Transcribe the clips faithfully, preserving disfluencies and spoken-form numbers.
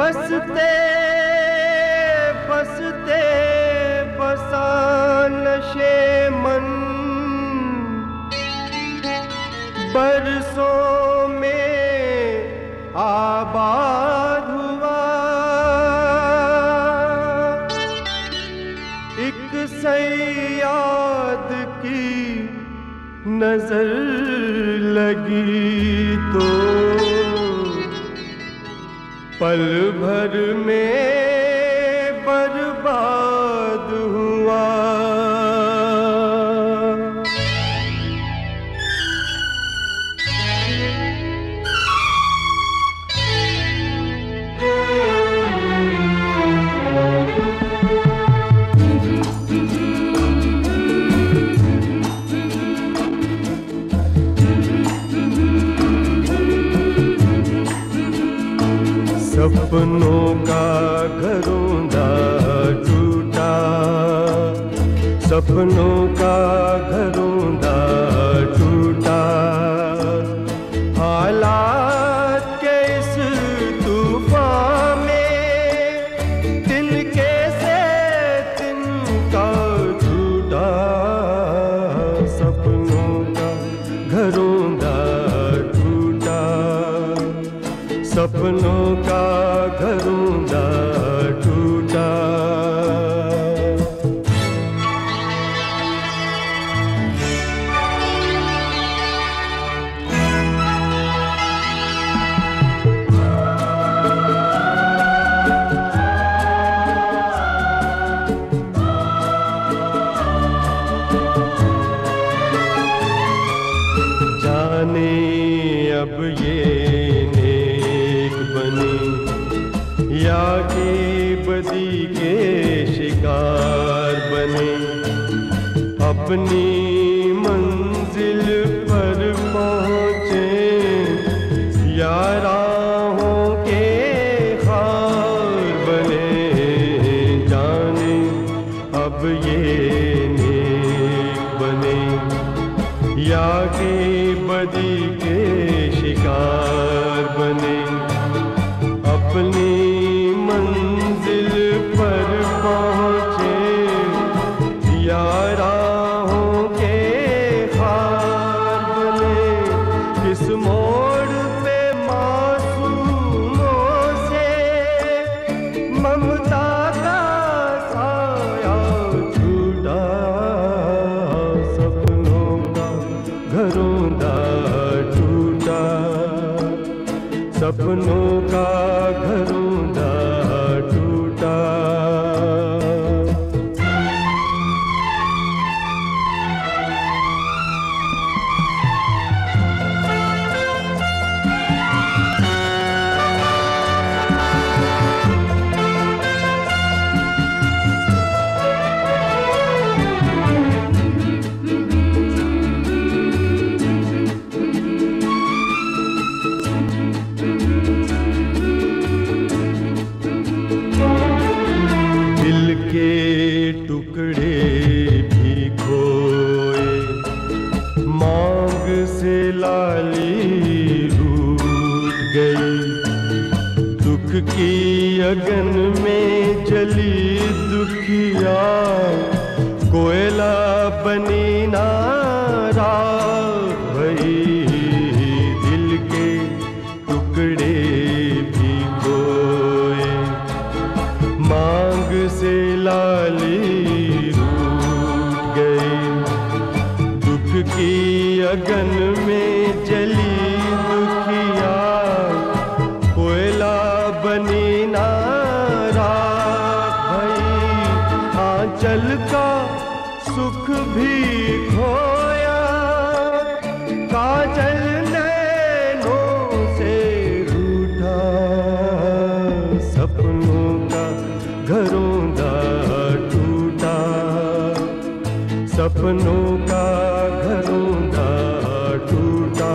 बसते बसते बसा नशे मन, बरसों में आबाद हुआ। एक सयाद की नजर लगी तो पल भर में बर्बाद हुआ। सपनों का घरौंदा टूटा, सपनों का घरौंदा टूटा। हालात के इस तूफान में तिनके से तिनका टूटा। सपनों का घरौंदा टूटा, सपनों का घरौंदा टूटा। जाने अब ये नेक बने या कि बदी के शिकार बने। अपनी मंजिल पर पहुँचे या राहों के खार बने। जाने अब ये नेक बने या कि बदी के शिकार बने। अपनी मंजिल पर पहुँचे या राहों के खार बने। किस मोड़ पे मासूमों से ममता का साया छूटा। सपनों का घरौंदा टूटा, सपनों का घरौंदा टूटा। के टुकड़े भी खोए, मांग से लाली रूठ गई। दुख की अगन में जली दुखिया, कोयला बनी ना राख भई। दिल के टुकड़े भी खोए, मांग से लाली रूठ गई। दुख की अगन में जली दुखिया, कोयला बनी ना राख भई। आंचल का सुख भी खोया, काजल नैनों से रूठा। सपनों का घरौंदा टूटा, सपनों का घरौंदा टूटा।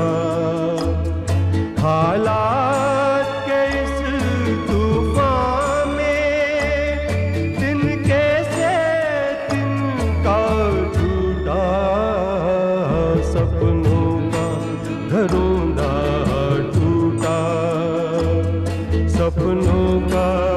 हालात के इस तूफान में तिनके से तिनका टूटा। सपनों का घरौंदा टूटा, सपनों का